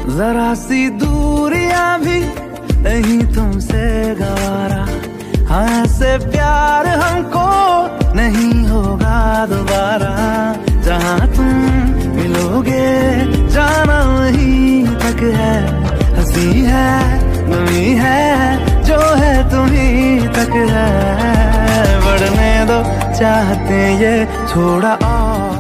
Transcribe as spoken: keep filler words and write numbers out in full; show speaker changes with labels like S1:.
S1: जरा सी दूरियां भी नहीं तुमसे गवारा, हाँ ऐसे प्यार हमको नहीं होगा दोबारा। जहाँ तुम मिलोगे जाना वहीं तक है, हंसी है नमी है जो है तुम्हीं तक है। बढ़ने दो चाहते ये थोड़ा और